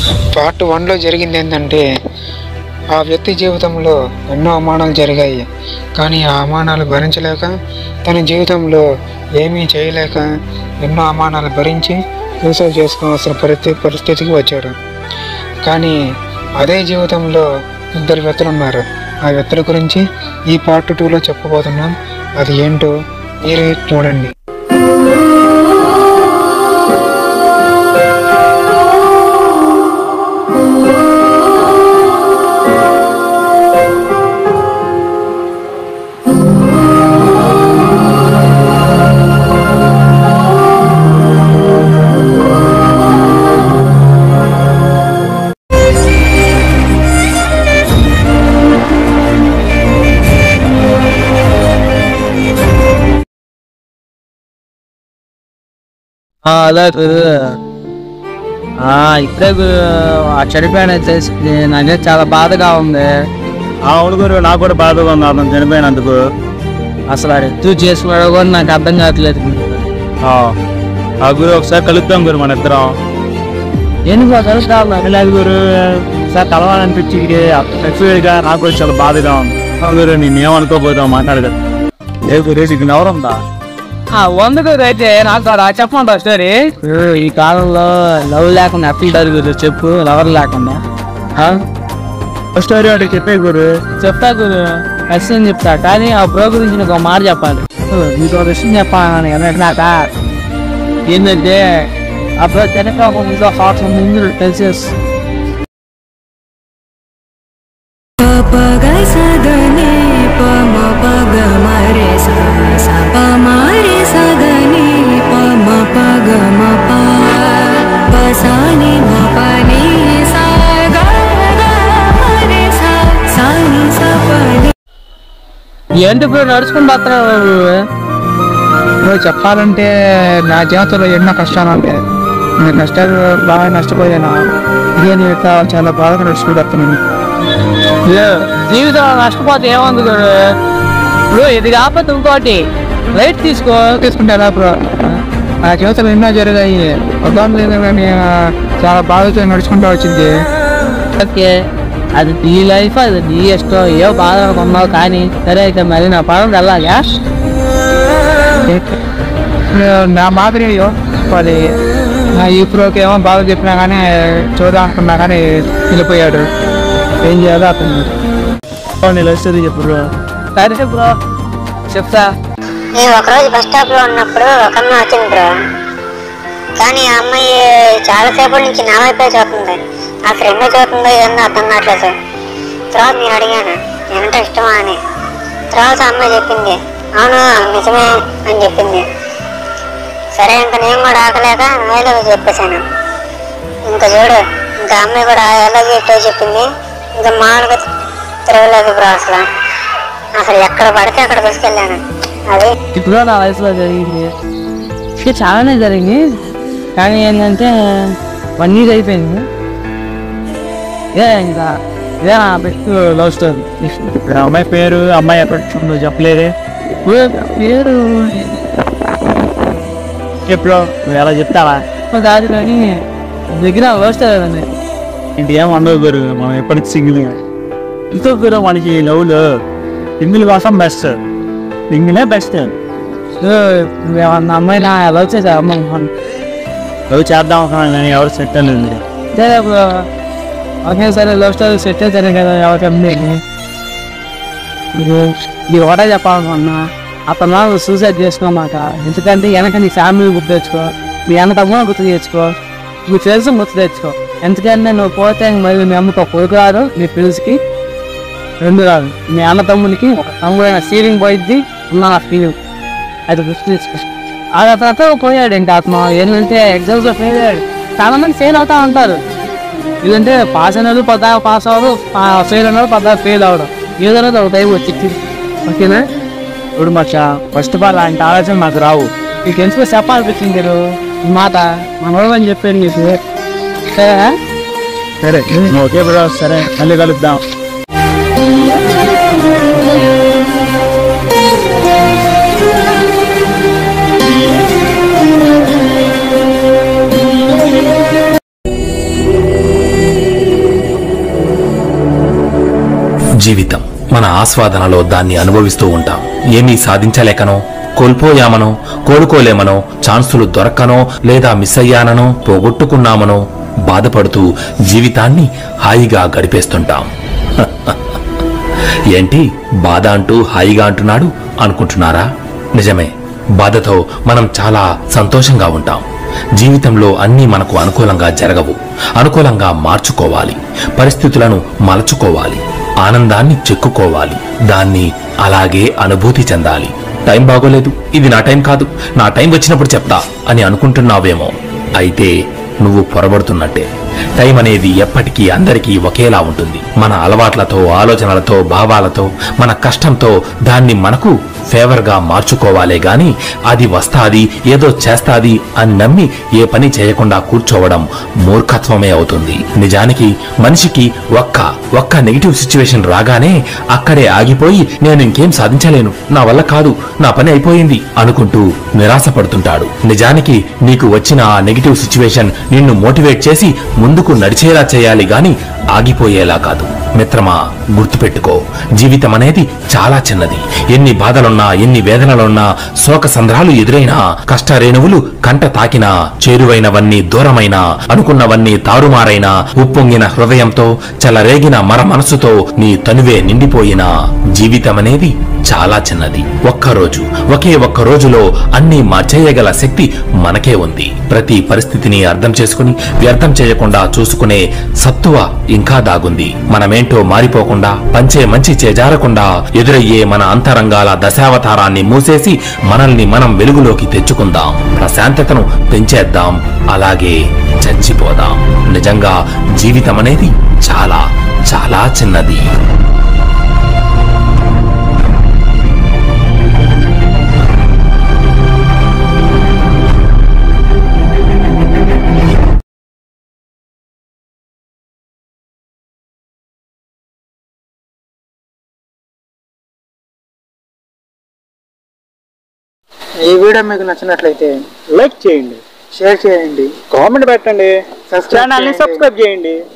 Part 1లో జరిగింది ఏంటంటే, ఆ వ్యక్తి జీవితంలో ఎన్నో అవమానాలు జరిగాయి. కానీ ఆ అవమానాలు భరించలేక, తన జీవితంలో ఏమీ చేయలేక ఎన్నో అవమానాలు భరించి సూసైడ్ చేసుకోవాల్సిన పరిస్థితికి వచ్చాడు. కానీ అదే జీవితంలో ఇద్దరు వ్యక్తులు ఉన్నారు. ఆ వ్యక్తుల గురించి ఈ పార్ట్ 2లో చెప్పబోతున్నాం. అది ఏంటో మీరే చూడండి. అలా ఇప్పుడే చనిపోయిన తెలిసింది. నాకే చాలా బాధగా ఉంది. అవును గురు, నాకు కూడా బాధగా ఉంది అతను చనిపోయినందుకు. అసలు అది ఎందుకు చేసుకున్నాడో కూడా నాకు అర్థం కావట్లేదు. ఆ గురు ఒకసారి కలుద్దాం గురు, మన ఇద్దరం. ఎందుకు కలుస్తాను లేదు గురు, ఒకసారి కలవాలనిపించి ఫెస్టివల్గా నాకు కూడా చాలా బాధగా ఉంది. గురు నేను ఏమనుకోపోతావు మాట్లాడదు. ఏ గురేసి ఇక్కడ ఎవరుందా? వందకు అయితే నాకు చెప్పమంటావు స్టోరీ. ఈ కాలంలో లవ్ లేకుండా ఎట్లుంటారు గురు చెప్పు. లవర్ లేకుండా స్టోరీ అంటే చెప్పే గురు. చెప్తా గురు, ఖచ్చితంగా చెప్తా. కానీ ఆ బ్రో గురించి నీకు ఒక మాట చెప్పాలి. నీకు ఒక విషయం చెప్పాలని నాక ఏంటంటే, ఆ బ్రో చనిపోకుండా హార్ట్ ముందు తెలిసేసి ఏంటి ఇప్పుడు నడుచుకుని పోతున్నావు? ఇప్పుడు చెప్పాలంటే నా జీవితంలో ఎన్నో కష్టాలు ఉంటాయి. నేను కష్టాలు బాగా నష్టపోయాను. ఇదే నేను చాలా బాగా నడుచుకుంటున్నాను. జీవితం నష్టపోతే ఏముంది గురు? ఇప్పుడు ఇది కాకపోతే ఇంకోటి లైట్ తీసుకుంటే ఎలా బ్రో? నా జీవితంలో ఎన్నో జరిగాయి. కానీ చాలా బాగా నడుచుకుంటూ వచ్చింది. ఓకే, అది నీ లైఫ్, అది నీ ఇష్టం. ఏవో బాధ అనుకున్నావు. కానీ సరే అయితే మరి నా పదం వెళ్ళాగా. నా మాదిరి మరి ఈ ప్రోకి ఏమో బాగా చెప్పినా కానీ చూడాలనుకున్నా కానీ వెళ్ళిపోయాడు. ఏం చేయాలో అతను స్టోరీ చెప్పు బ్రో. సరే బ్రో చెప్తా. నేను ఒకరోజు బస్ స్టాప్ లో ఉన్నప్పుడు ఒక అమ్మాయి వచ్చింది బ్రో. కానీ ఆ అమ్మాయి చాలాసేపటి నుంచి నా వైపే చూస్తుంది. ఆ ఫ్రెండ్ చూస్తుందో ఏమో అర్థం కావట్లేదు. తర్వాత నేను అడిగాను ఏమంటే ఇష్టమా అని. తర్వాత అమ్మాయి చెప్పింది అవును నిజమే అని చెప్పింది. సరే ఇంకా నేను కూడా ఆకలేక ఐ లవ్ యూ చెప్పేశాను. ఇంకా చూడు, ఇంకా అమ్మాయి కూడా ఐ లవ్ యూ చెప్పింది. ఇంకా మామూలుగా తిరగలేదు బ్రో. అసలు ఎక్కడ పడితే అక్కడ తీసుకెళ్ళాను. అది ఇప్పుడు నా వయసులో జరిగింది. చాలానే జరిగింది. కానీ ఏంటంటే 1 year అయిపోయింది. ఇంకా ఇదే నా బెస్ట్ లవ్ స్టోరీ. అమ్మాయి పేరు, అమ్మాయి ఎక్కడ చెప్పలేదే పేరు ఎప్పుడు నువ్వు ఎలా చెప్తావా? కాదు కానీ దగ్గర లవ్ స్టోరీ అండి. ఇంటి ఏం ఉండవు గురు, మనం ఎప్పటికి సింగిల్. ఎంతో గురు మనకి లవ్లో సింగిల్ కోసం బెస్ట్. సింగిలే బెస్ట్. అమ్మాయి నా లవ్ చేసా అమ్మ లవ్ చేద్దాం అనుకున్నాను కానీ ఎవరు సెట్ అనేది. సరే ఓకే సరే లవ్ స్టోరీ సెట్ అవుతారు కదా ఎవరికన్నా. ఇది ఒకటే చెప్పాలనుకున్నా, అతను సూసైడ్ చేసుకోమాట. ఎందుకంటే వెనక నీ ఫ్యామిలీ గుర్తు తెచ్చుకో, మీ అన్న తమ్ముడు గుర్తు తెచ్చుకో, మీ ఫ్రెండ్స్ గుర్తు తెచ్చుకో. ఎందుకంటే నువ్వు పోతే మరి మీ అమ్మతో కొడుకు రాదు, మీ ఫ్రెండ్స్కి 2 రాదు. మీ అన్న తమ్మునికి తమ్ముడైన ఫీలింగ్ పోయిద్ది, ఉన్న ఫీలింగ్ అది గుర్తు తెచ్చుకో. ఆ తర్వాత పోయాడు. ఇంకా ఆత్మ ఏంటంటే ఎగ్జామ్స్లో ఫెయిల్ అయ్యాడు. చాలా మంది ఫెయిల్ అవుతా ఉంటారు. ఇదంటే పాస్ అయిన వాళ్ళు పద్దాక పాస్ అవ్వరు, ఫెయిల్ అయిన వాళ్ళు పద్దాక ఫెయిల్ అవ్వడం. ఏదైనా ఒక టైం వచ్చి ఓకేనా. ఇప్పుడు మాకు ఫస్ట్ ఆఫ్ ఆల్ అలాంటి ఆలోచన మాకు రావు. మీకు ఎందుకు చెప్పాలనిపించింది మీరు మాట మనోడని చెప్పాను మీకు. సరే సరే ఓకే బ్రో, సరే మళ్ళీ కలుద్దాం. జీవితం మన ఆస్వాదనలో దాన్ని అనుభవిస్తూ ఉంటాం. ఏమీ సాధించలేకనో, కోల్పోయామనో, కోలుకోలేమనో, ఛాన్సులు దొరక్కనో, లేదా మిస్ అయ్యాననో, పోగొట్టుకున్నామనో బాధపడుతూ జీవితాన్ని హాయిగా గడిపేస్తుంటాం. ఏంటి బాధ అంటూ హాయిగా అంటున్నాడు అనుకుంటున్నారా? నిజమే, బాధతో మనం చాలా సంతోషంగా ఉంటాం. జీవితంలో అన్నీ మనకు అనుకూలంగా జరగవు. అనుకూలంగా మార్చుకోవాలి, పరిస్థితులను మలచుకోవాలి, ఆనందాన్ని చెక్కుకోవాలి, దాన్ని అలాగే అనుభూతి చెందాలి. టైం బాగోలేదు, ఇది నా టైం కాదు, నా టైం వచ్చినప్పుడు చెప్తా అని అనుకుంటున్నావేమో. అయితే నువ్వు పొరబడుతున్నట్టే. టైం అనేది ఎప్పటికీ అందరికీ ఒకేలా ఉంటుంది. మన అలవాట్లతో, ఆలోచనలతో, భావాలతో, మన కష్టంతో దాన్ని మనకు ఫేవర్గా మార్చుకోవాలే గాని అది వస్తాది, ఏదో చేస్తాది అని నమ్మి ఏ పని చేయకుండా కూర్చోవడం మూర్ఖత్వమే అవుతుంది. నిజానికి మనిషికి ఒక్క నెగిటివ్ సిచ్యువేషన్ రాగానే అక్కడే ఆగిపోయి నేను ఇంకేం సాధించలేను, నా వల్ల కాదు, నా పని అయిపోయింది అనుకుంటూ నిరాశపడుతుంటాడు. నిజానికి నీకు వచ్చిన ఆ నెగిటివ్ సిచ్యువేషన్ నిన్ను మోటివేట్ చేసి ముందుకు నడిచేలా చేయాలి గాని ఆగిపోయేలా కాదు. మిత్రమా, గుర్తుపెట్టుకో, జీవితం అనేది చాలా చిన్నది. ఎన్ని బాధలున్నా, ఎన్ని వేదనలున్నా, శోక సంద్రాలు ఎదురైనా, కష్టరేణువులు కంట తాకినా, చేరువైనవన్నీ దూరమైనా, అనుకున్నవన్నీ తారుమారైనా, ఉప్పొంగిన హృదయంతో, చెలరేగిన మర మనసుతో నీ తనువే నిండిపోయినా, జీవితమనేది చాలా చిన్నది. ఒక్క రోజులో అన్నీ మార్చేయగల శక్తి మనకే ఉంది. ప్రతి పరిస్థితిని అర్థం చేసుకుని వ్యర్థం చేయకుండా చూసుకునే సత్తువ ఇంకా దాగుంది. మనమేంటో మారిపోకుండా, పంచే మంచి చేజారకుండా, ఎదురయ్యే మన అంతరంగాల దశావతారాన్ని మూసేసి మనల్ని మనం వెలుగులోకి తెచ్చుకుందాం. ప్రశాంతతను పెంచేద్దాం, అలాగే చచ్చిపోదాం. నిజంగా జీవితం అనేది చాలా చాలా చిన్నది. ఈ వీడియో మీకు నచ్చినట్లయితే లైక్ చేయండి, షేర్ చేయండి, కామెంట్ పెట్టండి, సబ్స్క్రైబ్ ఛానల్ని చేయండి. సబ్స్క్రైబ్ చేయండి.